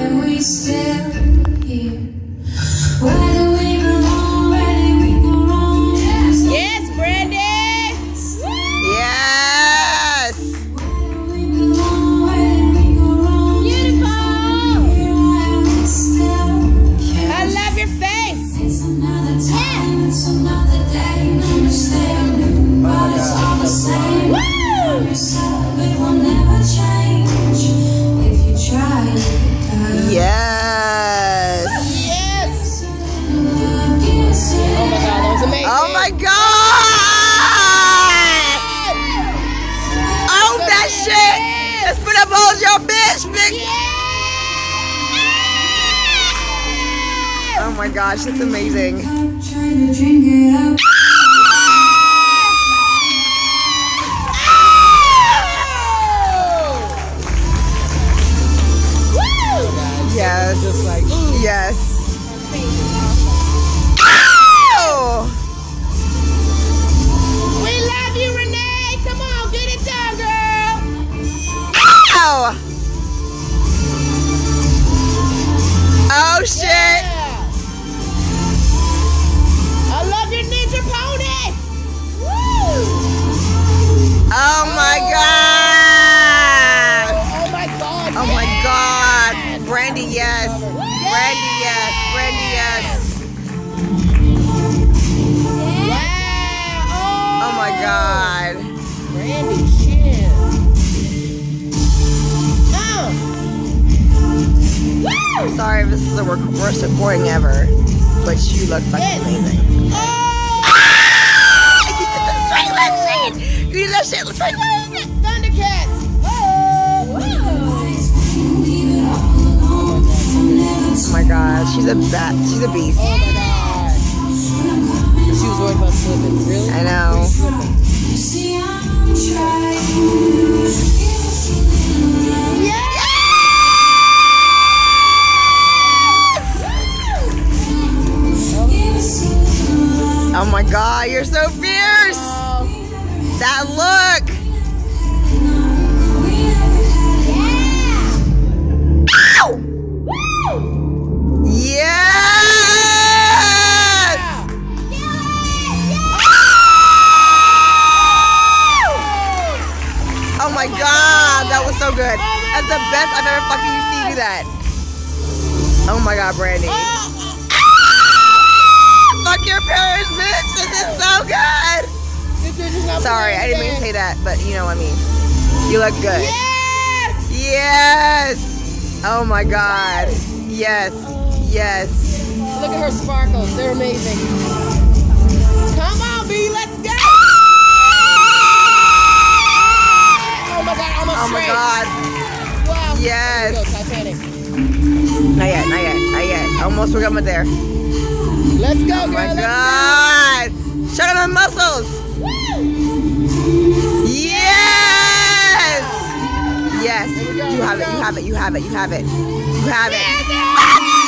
are we still here? Where do we belong? Where did we go wrong? Yes, Brandy. Yes. Where do we belong? Where did we go wrong? Beautiful. Why are we still here? I love your face. It's another time, it's another day. No mistake, but it's all the same. Woo! Yourself, it will never change. If you try, you could die. Yes. Yes. Oh Oh my God, that was amazing. Oh my God. Oh, that shit. Let's put up hold your bitch, big. Oh my gosh, it's amazing. Trying to drink it up. Yes. Just like, Yes. we love you, Renee. Come on, get it done, girl. Ow. Oh shit. Yeah. I love your ninja pony. Woo. Oh my God. Oh my God. Oh my God. Brandy, yes. Brandy, yes. Brandy, yes. Wow. Oh my God. Brandy Chin. Woo. Sorry if this is the worst recording ever, but you look fucking Yes. amazing. Oh. You did that shit. Let's try it. Thundercats. Oh my God. She's a bat. She's a beast. Oh my God. She was worried about slipping. Really? I know. Slipping. See, I'm trying. Oh my God. You're so fierce. That look. Ow! Yes! Oh my God, that was so good. That's the best I've ever fucking seen you do that. Oh my God, Brandy. Fuck your parents, bitch. This is so good. Sorry, I didn't mean to say that, but you know what I mean. You look good. Yes! Yes. Oh my God. Yes. Yes. Look at her sparkles. They're amazing. Come on, B. Let's go. Oh my God, almost Oh my straight. God. Wow. Yes. Go, Titanic. Not yet, not yet, not yet. Almost we're coming there. Let's go, Oh girl. my Let's God. Show them the muscles. go. Woo! Yes. Yes. Here we go, You here have we it, go. you have it, you have it, you have it. You have it. Yeah,